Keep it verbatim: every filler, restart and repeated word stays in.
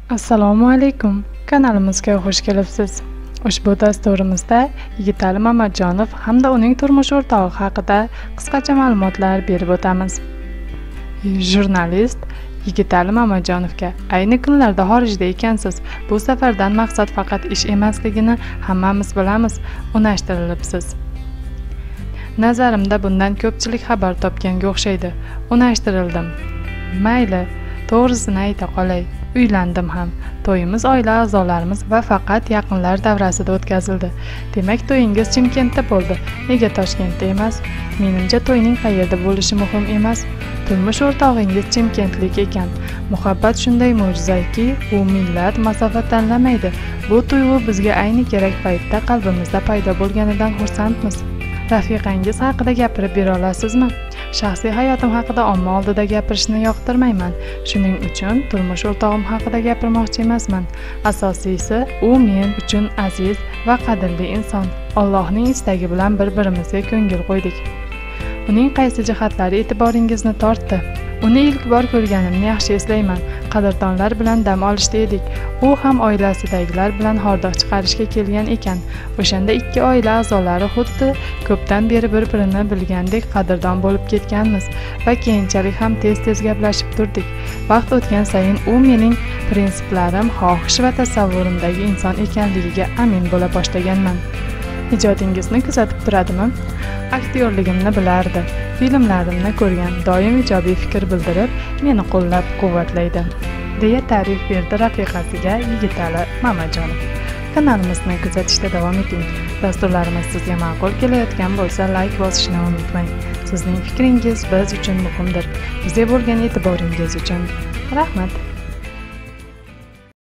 Assalomu alaykum, kanalimizga xush kelibsiz. Ushbu dasturimizda Yigitali Mamatjonov hamda uning turmush o'rtog'i haqida qisqacha ma'lumotlar berib o'tamiz. Jurnalist Yigitali Mamatjonovga ayni kunlarda xorijda ekansiz. Bu safardan maqsad faqat ish emasligini hammamiz bilamiz, unashtirilibsiz. Nazarimda bundan ko'pchilik xabar topganga o'xshaydi. Unashtirildim. Mayli, to'g'risini ayta qolay. Uylandim ham. To'yimiz oila a'zolarimiz va faqat yaqinlar davrasida o'tkazildi. Demak, to'yingiz Chimkentda bo'ldi. Nega Toshkentda emas? Menimcha to'yning qayerda bo'lishi muhim emas. Turmush o'rtog'ingiz chimkentlik ekan. Muhabbat shunday mo'jizaki, u millat, masofa tanlamaydi. Bu tuyg'u bizga ayni kerak paytda qalbimizda paydo bo'lganidan xursandmiz. Rafiqangiz haqida gapirib bera olasizmi? Shaxsiy hayotim haqida omma oldida gapirishni yoqtirmayman. Shuning uchun turmush o'rtog'im haqida gapirmoqchi emasman. Asosiysi, u men uchun aziz va qadrli inson. Allohning istagi bilan bir-birimizga ko'ngil qo'ydik. Uning qaysi jihatlari e'tiboringizni tortdi? Uni ilk bor ko'rganimni yaxshi eslayman. Qadrdonlar bilan dam olishda edik. U ham oilasidagilar bilan hordiq chiqarishga kelgan ekan. O'shanda ikki oila a'zolari xuddi ko'pdan beri bir-birini bilgandek qadrdon bo'lib ketganmiz va keyinchalik ham tez-tez gaplashib turdik. Vaqt o'tgan sayin u mening prinsiplarim, xohish va tasavvurimdagi inson ekanligiga amin bo'la boshlaganman. Ijodingizni kuzatib turadimi? Aktyorligimni bilardi. Filmlarimni ko'rgan, doim ijobiy fikr bildirib, meni qo'llab-quvvatlaydi, deya ta'rif berdi rafiqasiga Yigitali Mamatjonov. Kanalimizni kuzatishda davom eting. Dasturlarimiz sizga ma'qul kelayotgan bo'lsa, like bosishni unutmang. Sizning fikringiz biz uchun muhimdir. Bizga bo'lgan e'tiboringiz uchun rahmat.